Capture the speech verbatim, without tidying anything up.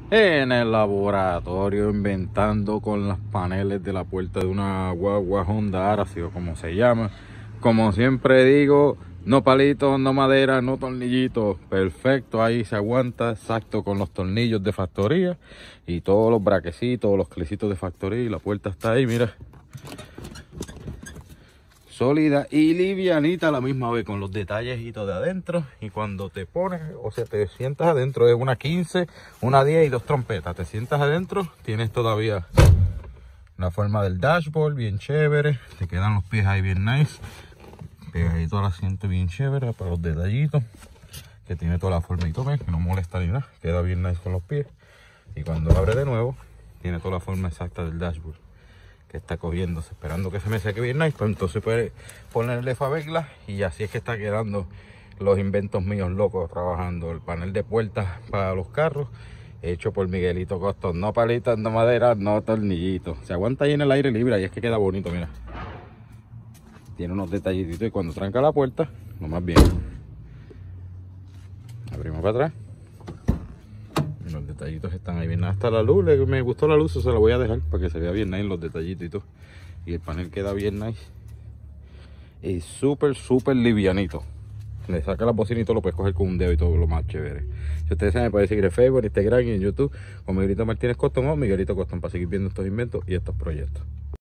En el laboratorio inventando con los paneles de la puerta de una guagua Honda Aracy o como se llama. Como siempre digo, no palitos, no madera, no tornillitos. Perfecto, ahí se aguanta exacto con los tornillos de factoría y todos los braquecitos, los clicitos de factoría, y la puerta está ahí, mira. Sólida y livianita a la misma vez, con los detalles de adentro. Y cuando te pones, o sea, te sientas adentro, es una quince, una diez y dos trompetas. Te sientas adentro, tienes todavía la forma del dashboard, bien chévere. Te quedan los pies ahí bien nice. Pegadito al asiento bien chévere para los detallitos. Que tiene toda la forma y todo, que no molesta ni nada. Queda bien nice con los pies. Y cuando abre de nuevo, tiene toda la forma exacta del dashboard, que está cogiéndose, esperando que se me seque bien nice, pues entonces puede ponerle favegla. Y así es que está quedando los inventos míos locos trabajando. El panel de puertas para los carros, hecho por Miguelito Coston. No palitas, no madera, no tornillitos. Se aguanta ahí en el aire libre y es que queda bonito, mira. Tiene unos detallitos y cuando tranca la puerta, lo más bien. Abrimos para atrás. Y los detallitos están ahí bien. Hasta la luz, me gustó la luz, o se la voy a dejar para que se vea bien nice los detallitos y todo. Y el panel queda bien nice. Y súper, súper livianito. Le saca la bocina y todo, lo puedes coger con un dedo y todo lo más chévere. Si ustedes saben, me pueden seguir en Facebook, en Instagram y en YouTube con Miguelito Martínez Coston o Miguelito Coston para seguir viendo estos inventos y estos proyectos.